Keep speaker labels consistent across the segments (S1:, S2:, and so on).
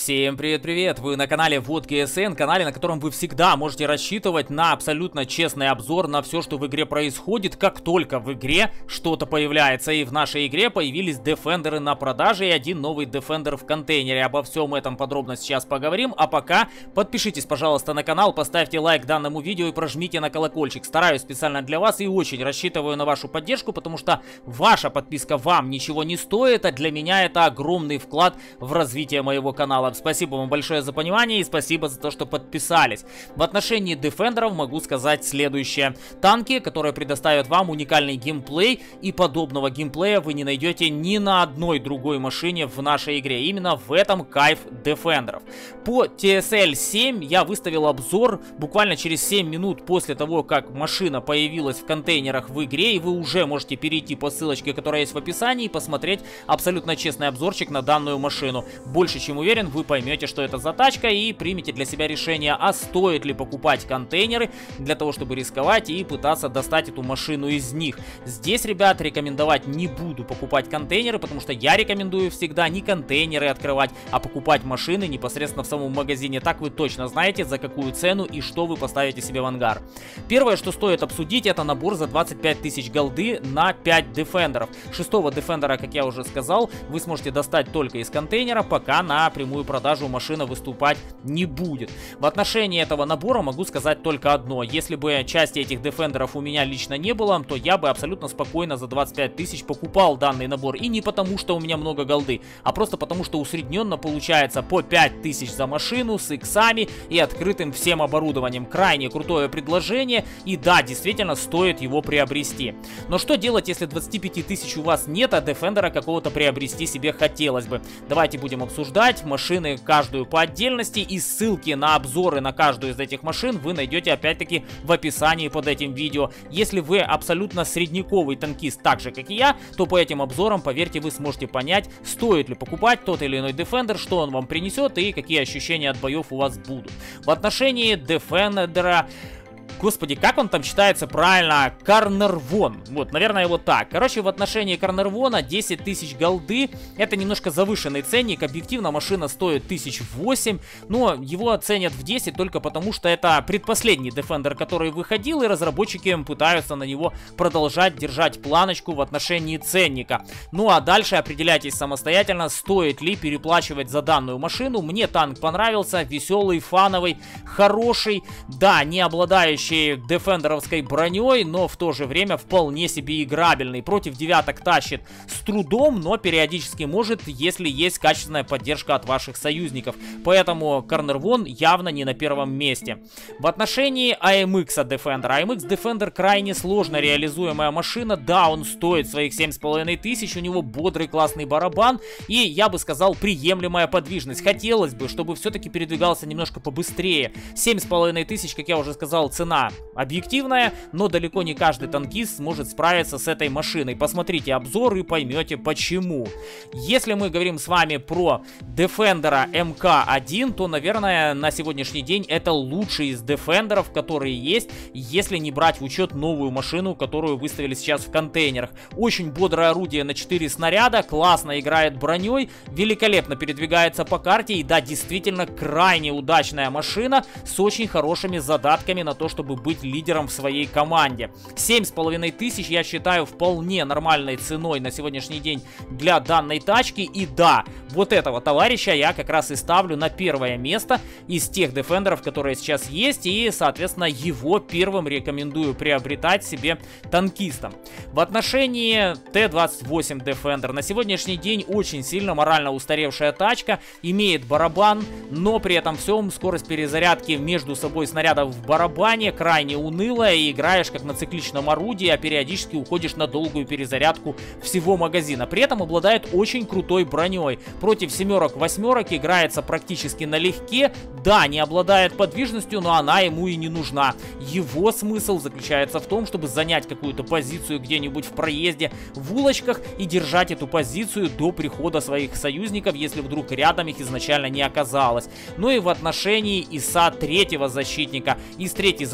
S1: Всем привет-привет! Вы на канале WhatGSN, канале, на котором вы всегда можете рассчитывать на абсолютно честный обзор на все, что в игре происходит, как только в игре что-то появляется. И в нашей игре появились Defender'ы на продаже и один новый Defender в контейнере. Обо всем этом подробно сейчас поговорим, а пока подпишитесь, пожалуйста, на канал, поставьте лайк данному видео и прожмите на колокольчик. Стараюсь специально для вас и очень рассчитываю на вашу поддержку, потому что ваша подписка вам ничего не стоит, а для меня это огромный вклад в развитие моего канала. Спасибо вам большое за понимание и спасибо за то, что подписались. В отношении Defender'ов могу сказать следующее. Танки, которые предоставят вам уникальный геймплей, и подобного геймплея вы не найдете ни на одной другой машине в нашей игре. Именно в этом кайф Defender'ов. По TSL 7 я выставил обзор буквально через 7 минут после того, как машина появилась в контейнерах в игре, и вы уже можете перейти по ссылочке, которая есть в описании, и посмотреть абсолютно честный обзорчик на данную машину. Больше чем уверен, вы поймете, что это за тачка, и примете для себя решение, а стоит ли покупать контейнеры для того, чтобы рисковать и пытаться достать эту машину из них. Здесь, ребят, рекомендовать не буду покупать контейнеры, потому что я рекомендую всегда не контейнеры открывать, а покупать машины непосредственно в самом магазине. Так вы точно знаете, за какую цену и что вы поставите себе в ангар. Первое, что стоит обсудить, это набор за 25 тысяч голды на 5 Defender'ов. Шестого Defender'а, как я уже сказал, вы сможете достать только из контейнера, пока на прямую продажу машина выступать не будет. В отношении этого набора могу сказать только одно. Если бы части этих Defender'ов у меня лично не было, то я бы абсолютно спокойно за 25 тысяч покупал данный набор. И не потому, что у меня много голды, а просто потому, что усредненно получается по 5 тысяч за машину с иксами и открытым всем оборудованием. Крайне крутое предложение, и да, действительно стоит его приобрести. Но что делать, если 25 тысяч у вас нет, а Defender'а какого-то приобрести себе хотелось бы? Давайте будем обсуждать машины каждую по отдельности, и ссылки на обзоры на каждую из этих машин вы найдете опять-таки в описании под этим видео. Если вы абсолютно средняковый танкист, так же как и я, то по этим обзорам, поверьте, вы сможете понять, стоит ли покупать тот или иной Defender, что он вам принесет и какие ощущения от боев у вас будут. В отношении Defender'а, господи, как он там читается правильно? Карнервон. Вот, наверное, вот так. Короче, в отношении Карнервона 10 тысяч голды. Это немножко завышенный ценник. Объективно машина стоит 1008. Но его оценят в 10 только потому, что это предпоследний Defender, который выходил. И разработчики пытаются на него продолжать держать планочку в отношении ценника. Ну а дальше определяйтесь самостоятельно, стоит ли переплачивать за данную машину. Мне танк понравился. Веселый, фановый, хороший. Да, не обладающий дефендеровской броней, но в то же время вполне себе играбельный. Против девяток тащит с трудом, но периодически может, если есть качественная поддержка от ваших союзников. Поэтому Карнервон явно не на первом месте. В отношении AMX Defender. AMX Defender крайне сложно реализуемая машина. Да, он стоит своих 7,5 тысяч, у него бодрый классный барабан и, я бы сказал, приемлемая подвижность. Хотелось бы, чтобы все-таки передвигался немножко побыстрее. 7,5 тысяч, как я уже сказал, цена объективная, но далеко не каждый танкист сможет справиться с этой машиной. Посмотрите обзор и поймете почему. Если мы говорим с вами про Defender'а МК-1, то, наверное, на сегодняшний день это лучший из Defender'ов, которые есть, если не брать в учет новую машину, которую выставили сейчас в контейнерах. Очень бодрое орудие на 4 снаряда, классно играет броней, великолепно передвигается по карте, и да, действительно крайне удачная машина с очень хорошими задатками на то, чтобы быть лидером в своей команде. 7,5 тысяч я считаю вполне нормальной ценой на сегодняшний день для данной тачки. И да, вот этого товарища я как раз и ставлю на первое место из тех Defender'ов, которые сейчас есть. И, соответственно, его первым рекомендую приобретать себе танкистом. В отношении Т-28 Defender. На сегодняшний день очень сильно морально устаревшая тачка. Имеет барабан, но при этом всем скорость перезарядки между собой снарядов в барабане крайне унылая, и играешь как на цикличном орудии, а периодически уходишь на долгую перезарядку всего магазина. При этом обладает очень крутой броней. Против семерок, восьмерок играется практически налегке. Да, не обладает подвижностью, но она ему и не нужна. Его смысл заключается в том, чтобы занять какую-то позицию где-нибудь в проезде, в улочках, и держать эту позицию до прихода своих союзников, если вдруг рядом их изначально не оказалось. Ну и в отношении ИСа третьего защитника. ИС третий защитник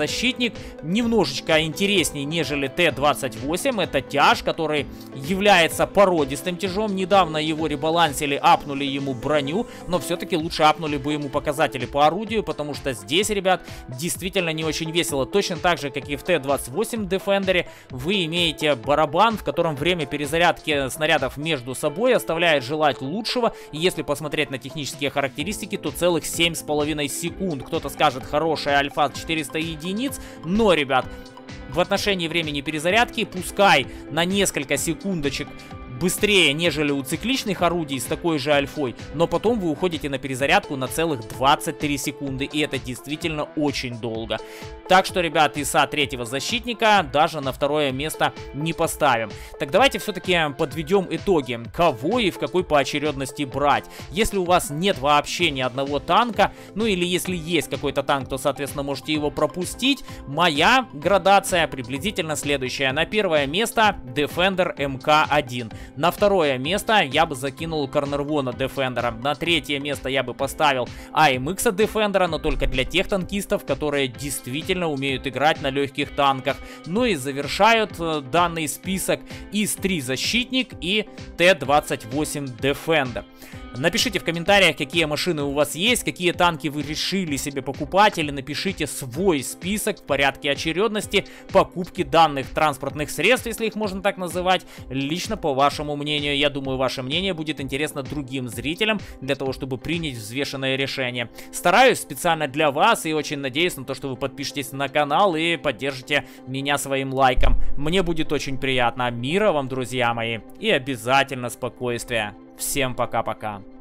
S1: защитник, немножечко интереснее, нежели Т-28. Это тяж, который является породистым тяжом. Недавно его ребалансили, апнули ему броню, но все-таки лучше апнули бы ему показатели по орудию, потому что здесь, ребят, действительно не очень весело. Точно так же, как и в Т-28 Defender, вы имеете барабан, в котором время перезарядки снарядов между собой оставляет желать лучшего. И если посмотреть на технические характеристики, то целых 7,5 секунд. Кто-то скажет, хорошая альфа 400 единиц, но, ребят, в отношении времени перезарядки, пускай на несколько секундочек быстрее, нежели у цикличных орудий с такой же альфой, но потом вы уходите на перезарядку на целых 23 секунды, и это действительно очень долго. Так что, ребят, ИСа третьего защитника даже на второе место не поставим. Так давайте все-таки подведем итоги, кого и в какой поочередности брать. Если у вас нет вообще ни одного танка, ну или если есть какой-то танк, то, соответственно, можете его пропустить. Моя градация приблизительно следующая. На первое место Defender МК-1. На второе место я бы закинул Корнервона Defender. На третье место я бы поставил АМХ Defender, но только для тех танкистов, которые действительно умеют играть на легких танках. Ну и завершают данный список ИС-3 защитник и Т-28 Defender. Напишите в комментариях, какие машины у вас есть, какие танки вы решили себе покупать, или напишите свой список в порядке очередности покупки данных транспортных средств, если их можно так называть, лично по вашему мнению. Я думаю, ваше мнение будет интересно другим зрителям, для того, чтобы принять взвешенное решение. Стараюсь специально для вас и очень надеюсь на то, что вы подпишетесь на канал и поддержите меня своим лайком. Мне будет очень приятно. Мира вам, друзья мои, и обязательно спокойствия. Всем пока-пока.